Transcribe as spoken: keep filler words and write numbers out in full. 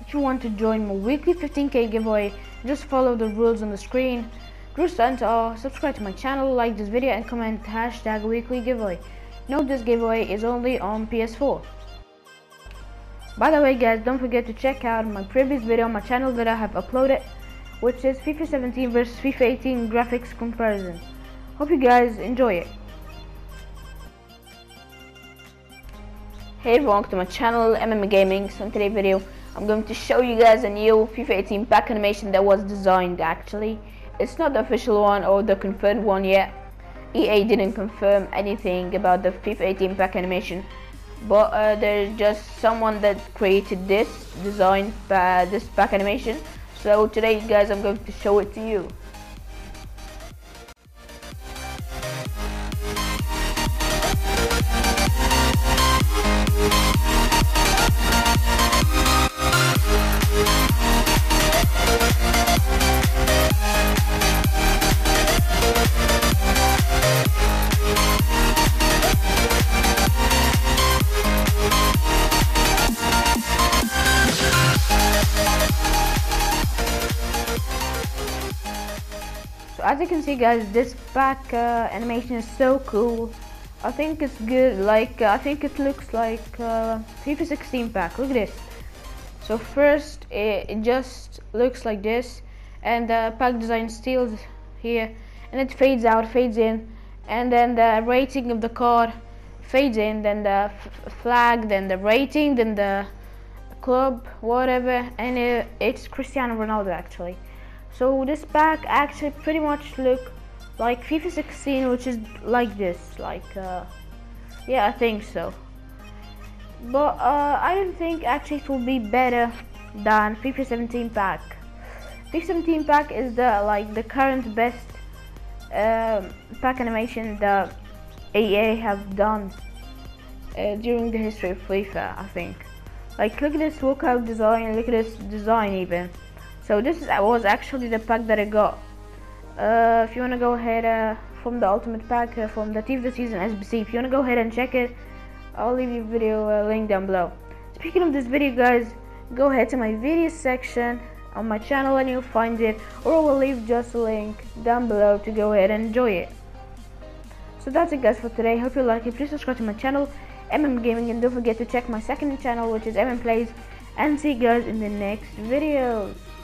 if you want to join my weekly fifteen K giveaway, just follow the rules on the screen. Drew Stantor, subscribe to my channel, like this video and comment hashtag weekly giveaway. Note this giveaway is only on P S four. By the way guys, don't forget to check out my previous video on my channel that I have uploaded, which is FIFA seventeen versus FIFA eighteen graphics comparison. Hope you guys enjoy it. Hey everyone, welcome to my channel M M Gaming. So in today's video I'm going to show you guys a new FIFA eighteen pack animation that was designed. Actually, it's not the official one or the confirmed one yet. E A didn't confirm anything about the FIFA eighteen pack animation, but uh, there's just someone that created this design, uh, this pack animation. So today guys I'm going to show it to you. So as you can see guys, this pack uh, animation is so cool. I think it's good. Like uh, I think it looks like uh, FIFA sixteen pack. Look at this. So first it, it just looks like this, and the pack design steals here, and it fades out, fades in, and then the rating of the card fades in, then the f flag, then the rating, then the club, whatever, and it, it's Cristiano Ronaldo actually. So this pack actually pretty much look like FIFA sixteen, which is like this, like uh, yeah, I think so. But uh, I don't think actually it will be better than FIFA seventeen pack. FIFA seventeen pack is the like the current best um, pack animation that E A have done uh, during the history of FIFA. I think. Like look at this walkout design, look at this design even. So this is, was actually the pack that I got. Uh, if you wanna go ahead uh, from the ultimate pack uh, from the Team of the Season S B C, if you wanna go ahead and check it, I'll leave you a video uh, link down below. Speaking of this video guys, go ahead to my video section on my channel and you'll find it, or I will leave just a link down below to go ahead and enjoy it. So that's it guys for today. Hope you like it. Please subscribe to my channel M M Gaming, and don't forget to check my second channel, which is M M Plays, and see you guys in the next videos.